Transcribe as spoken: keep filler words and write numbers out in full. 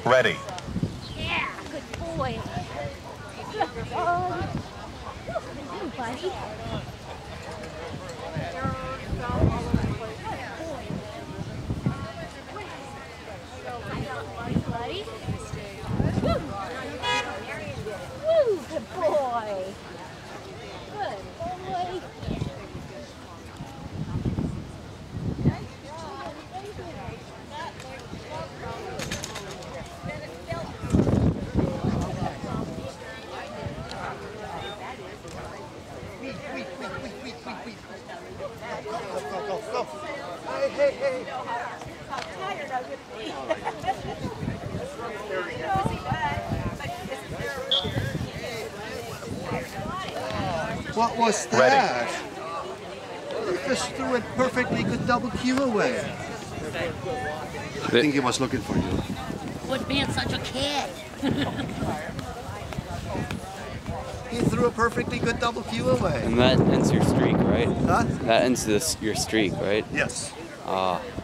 Ready. Yeah, good boy. Good boy. Hey, buddy. Buddy. Woo. Woo, good boy. Good boy. Hey, hey, hey. What was that? He just threw a perfectly good double Q away. I think he was looking for you. Quit being such a kid. He threw a perfectly good double Q away. And that ends your streak, right? Huh? That ends this, your streak, right? Yes. Ah.